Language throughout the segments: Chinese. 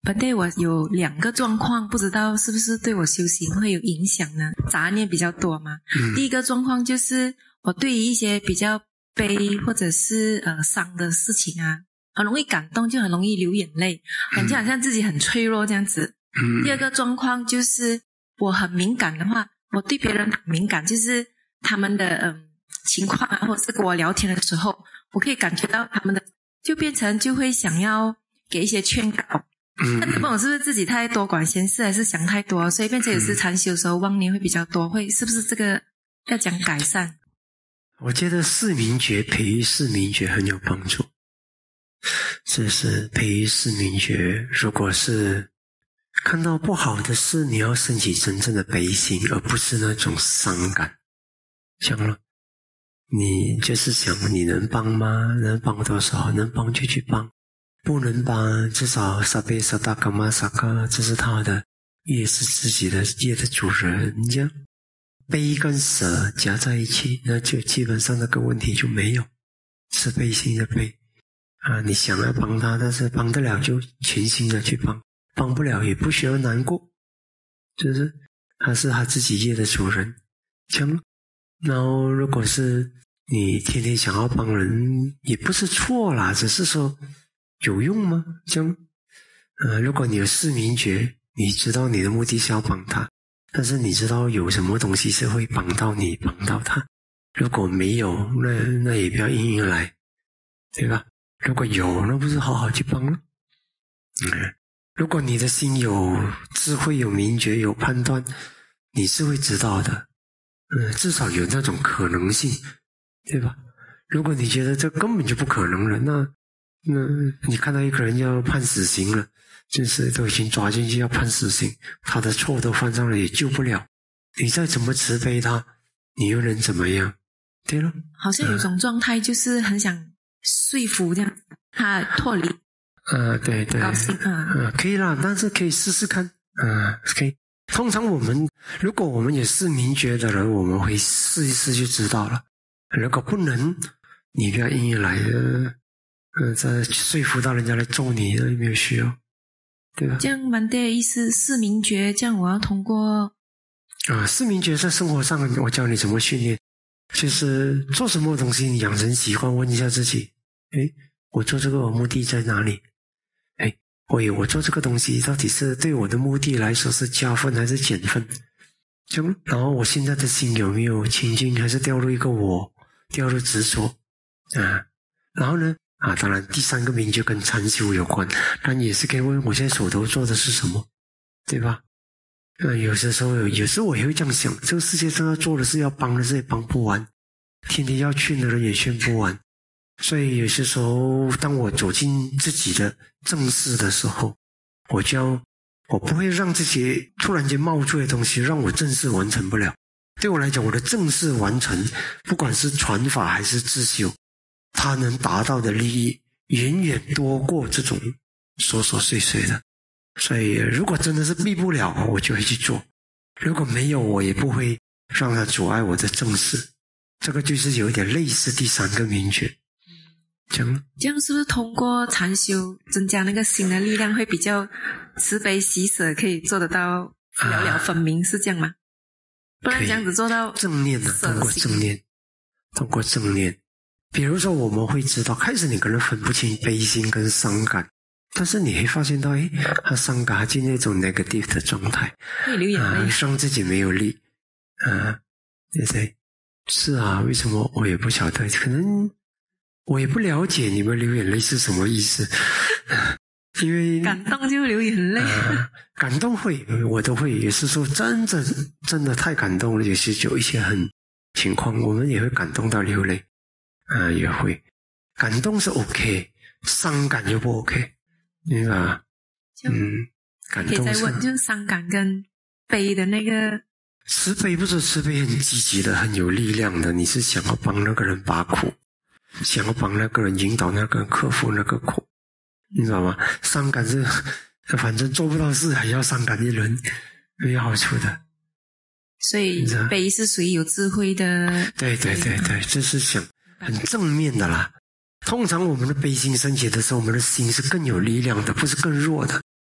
本地我有2个状况，不知道是不是对我修行会有影响呢？杂念比较多嘛。第一个状况就是我对于一些比较悲或者是伤的事情啊，很容易感动，就很容易流眼泪，感觉好像自己很脆弱这样子。第二个状况就是我很敏感的话，我对别人很敏感，就是他们的情况啊，或者是跟我聊天的时候，我可以感觉到他们的，就变成就会想要给一些劝告。但不懂是不是自己太多管闲事，还是想太多，所以变成有时禅修的时候妄念会比较多，是不是这个要讲改善？ 我觉得四明觉培育四明觉很有帮助。这是培育四明觉，如果是看到不好的事，你要升起真正的悲心，而不是那种伤感。想了，你就是想你能帮吗？能帮多少？能帮就去帮，不能帮至少萨贝萨达伽玛萨卡，这是他的业，是自己的业的主人。这样悲跟舍加在一起，那就基本上那个问题就没有，慈悲心的悲啊，你想要帮他，但是帮得了就全心的去帮，帮不了也不需要难过，就是他是他自己业的主人。这样，然后如果是你天天想要帮人，也不是错啦，只是说有用吗？这样，如果你有四明觉，你知道你的目的是要帮他，但是你知道有什么东西是会帮到你，帮到他。如果没有，那也不要硬硬来，对吧？如果有，那不是好好去帮了。如果你的心有智慧、有明觉、有判断，你是会知道的。至少有那种可能性，对吧？如果你觉得这根本就不可能了，那你看到一个人要判死刑了，就是都已经抓进去要判死刑，他的错都犯上了也救不了，你再怎么慈悲他，你又能怎么样？对了， 好像有一种状态就是很想说服这样他脱离。 对对， 高兴可以啦，但是可以试试看。可以。通常如果我们也是明觉的人，我们会试一试就知道了。如果不能，你不要硬硬来再说服到人家来揍你，那没有需要，对吧？ 这样蛮对的意思，四明觉，这样我要通过四明觉在生活上，我教你怎么训练，就是做什么东西，你养成习惯，问一下自己，我做这个我目的在哪里？我做这个东西到底是对我的目的来说是加分还是减分？然后我现在的心有没有清净，还是掉入一个掉入执着然后呢当然第三个明就跟禅修有关，但也是可以问我现在手头做的是什么，对吧？有时候我也会这样想，这个世界上要做的事，要帮的事也帮不完，天天要劝的人也劝不完。所以有些时候当我走进自己的正视的时候，我不会让这些突然间冒出的东西让我正视完成不了。对我来讲，我的正视完成，不管是传法还是自修，它能达到的利益远远多过这种琐琐碎碎的。所以如果真的是避不了，我就会去做，如果没有，我也不会让它阻碍我的正视。这个就是有一点类似第三个明觉。这样是不是通过禅修增加那个心的力量，会比较慈悲喜舍，可以做得到了了分明，是这样吗？不然这样子做到正念通过正念，比如说我们会知道，开始你可能分不清悲心跟伤感，但是你会发现到他伤感进那种 negative 的状态， 会流眼泪， 让自己没有力对对，是啊，为什么我也不晓得，可能我也不了解你们流眼泪是什么意思，因为感动就流眼泪感动会，我都会，也是说真的太感动了，也是有一些情况，我们也会感动到流泪也会感动是 OK， 伤感就不 OK， 明白吗？感动可以再问，就是伤感跟悲的那个慈悲，不是慈悲很积极的，很有力量的，你是想要帮那个人拔苦，想要帮那个人引导那个人克服那个苦，你知道吗？伤感是反正做不到事还要伤感的人，没有好处的。 所以悲是属于有智慧的。 对，这是想很正面的啦。通常我们的悲心升起的时候，我们的心是更有力量的，不是更弱的。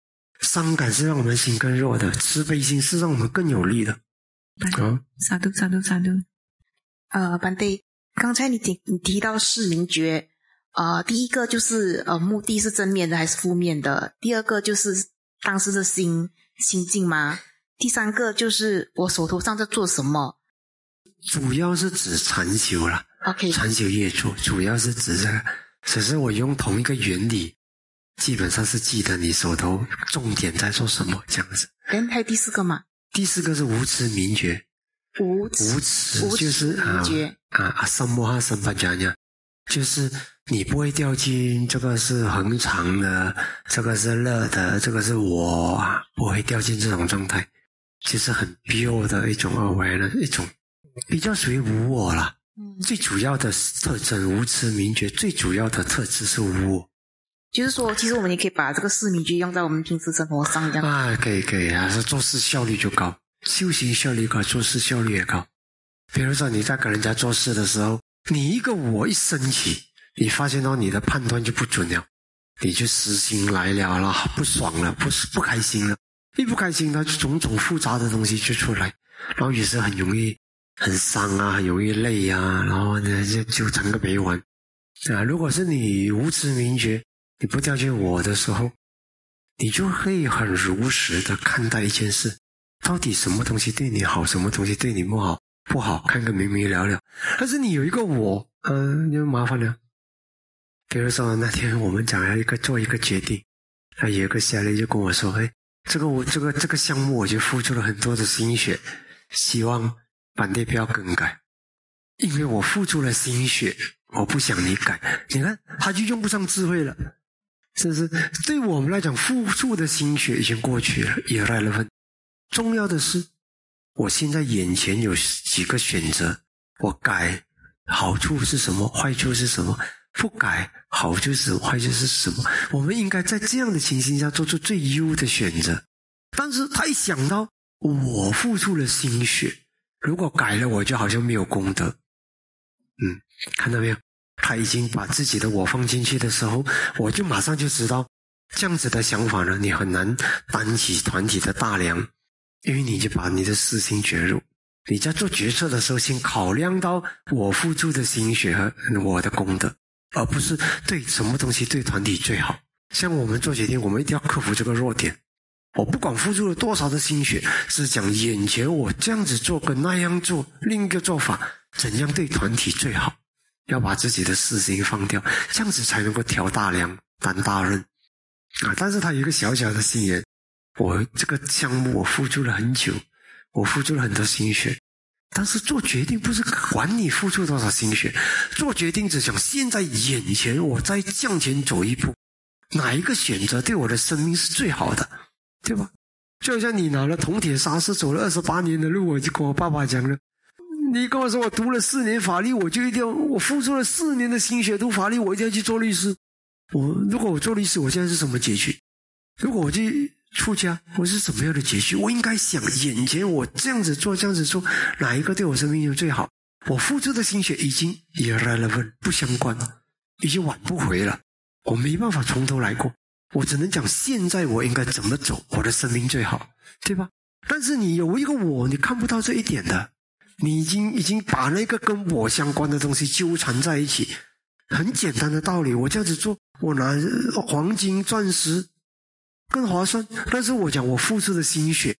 伤感是让我们心更弱的，慈悲心是让我们更有力的。 萨度萨度萨度。 班队，刚才你提到视明觉，第一个就是目的是正面的还是负面的？第二个就是当时的心境吗？第三个就是我手头上在做什么？ 主要是指禅修啦。 OK， 禅修业做主要是指这个，只是我用同一个原理，基本上是记得你手头重点在做什么这样子。 还有第四个嘛？ 第四个是无持明觉。无持就是阿萨摩哈森巴加尼，就是你不会掉进这个是恒常的，这个是乐的，这个是我，不会掉进这种状态，就是很 pure 的一种awareness，一种比较属于无我啦。最主要的特征无持明觉，最主要的特质是无我。 就是说，其实我们也可以把这个视明觉用在我们平时生活上，这样可以啊，是做事效率就高。修行效率高，做事效率也高。比如说你在跟人家做事的时候，你一个我一升起，你发现到你的判断就不准了，你就私心来了，不爽了，不开心了，一不开心，它就种种复杂的东西就出来，然后也是很容易很伤啊，很容易累啊，然后呢就成个没完如果是你无持明觉，你不掉进我的时候，你就可以很如实的看待一件事。到底什么东西对你好，什么东西对你不好，看个明明了了。但是你有一个我，就麻烦了。比如说那天我们讲要做一个决定，有一个下来就跟我说，这个项目我就付出了很多的心血，希望班队不要更改，因为我付出了心血，我不想你改。你看他就用不上智慧了，是不是？对我们来讲，付出的心血已经过去了，也irrelevant。重要的是，我现在眼前有几个选择，我改好处是什么，坏处是什么，不改好处是什么，坏处是什么，我们应该在这样的情形下做出最优的选择。但是他一想到我付出了心血，如果改了我就好像没有功德。看到没有？他已经把自己的我放进去的时候，我就马上就知道，这样子的想法呢，你很难担起团体的大梁。因为你就把你的私心卷入，你在做决策的时候先考量到我付出的心血和我的功德，而不是对什么东西对团体最好。像我们做决定，我们一定要克服这个弱点。我不管付出了多少的心血，是讲眼前我这样子做跟那样做，另一个做法怎样对团体最好，要把自己的私心放掉，这样子才能够挑大梁担大任但是他有一个小小的心眼，我这个项目我付出了很久，我付出了很多心血，但是做决定不是管你付出多少心血，做决定只想现在眼前我再向前走一步，哪一个选择对我的生命是最好的，对吧？就好像你拿了铜铁砂石走了28年的路，我就跟我爸爸讲了，你跟我说我读了4年法律，我就一定要，我付出了4年的心血读法律，我一定要去做律师。如果我做律师，我现在是什么结局？如果我去出家，我是怎么样的结局？我应该想眼前我这样子做哪一个对我生命最好？我付出的心血已经 irrelevant 不相关了，已经挽不回了，我没办法从头来过，我只能讲现在我应该怎么走，我的生命最好，对吧？但是你有一个我，你看不到这一点的，你已经把那个跟我相关的东西纠缠在一起。很简单的道理，我这样子做，我拿黄金钻石更划算，但是我讲我付出的心血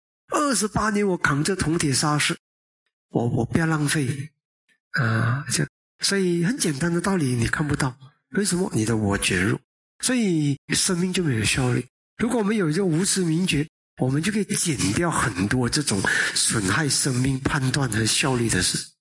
28年，我扛着铜铁砂石，我不要浪费所以很简单的道理你看不到，为什么？你的我卷入，所以生命就没有效率。如果我们有一个无持明觉，我们就可以减掉很多这种损害生命判断和效率的事。